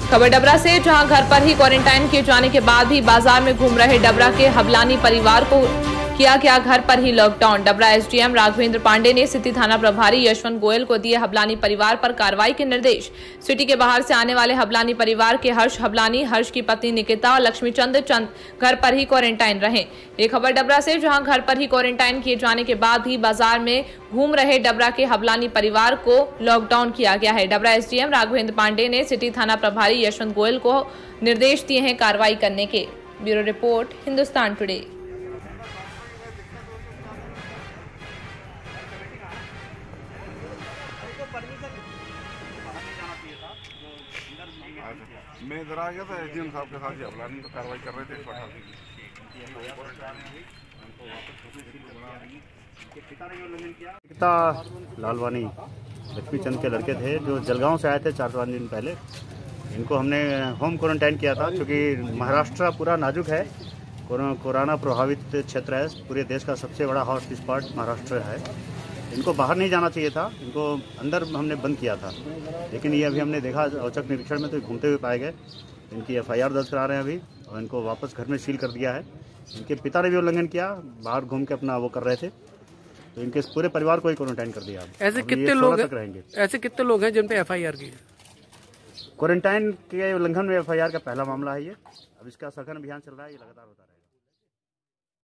खबर डबरा से, जहां घर पर ही क्वारंटाइन किए जाने के बाद भी बाजार में घूम रहे डबरा के हबलानी परिवार को किया गया घर पर ही लॉकडाउन। डबरा एसडीएम राघवेंद्र पांडे ने सिटी थाना प्रभारी यशवंत गोयल को दिए हबलानी परिवार पर कार्रवाई के निर्देश। सिटी के बाहर से आने वाले हबलानी परिवार के हर्ष हबलानी, हर्ष की पत्नी निकिता और लक्ष्मीचंद चंद घर पर ही क्वारंटाइन रहे। ये खबर डबरा से, जहां घर पर ही क्वारंटाइन किए जाने के बाद भी बाजार में घूम रहे डबरा के हबलानी परिवार को लॉकडाउन किया गया है। डबरा एसडीएम राघवेंद्र पांडे ने सिटी थाना प्रभारी यशवंत गोयल को निर्देश दिए हैं कार्रवाई करने के। Bureau report, Hindustan Today. मैं इधर आ गया था, एसडीएम साहब के साथ ही हबलानी पर कार्रवाई कर रहे थे। निकिता लालवानी लक्ष्मीचंद के लड़के थे जो जलगांव से आए थे 4-5 दिन पहले। इनको हमने होम क्वारंटाइन किया था क्योंकि महाराष्ट्र पूरा नाजुक है, कोरोना प्रभावित क्षेत्र है। पूरे देश का सबसे बड़ा हॉट स्पॉट महाराष्ट्र है। इनको बाहर नहीं जाना चाहिए था, इनको अंदर हमने बंद किया था, लेकिन ये अभी हमने देखा औचक निरीक्षण में तो घूमते हुए पाए गए। इनकी एफआईआर दर्ज करा रहे हैं अभी और इनको वापस घर में सील कर दिया है। इनके पिता ने भी उल्लंघन किया, बाहर घूम के अपना वो कर रहे थे, तो इनके पूरे परिवार को ही क्वारंटाइन कर दिया। ऐसे कितने लोग रहेंगे? ऐसे कितने लोग हैं जिन पे एफआईआर की? क्वारंटाइन के उल्लंघन में एफआईआर का पहला मामला है ये। अब इसका सघन अभियान चल रहा है, ये लगातार होता रहेगा।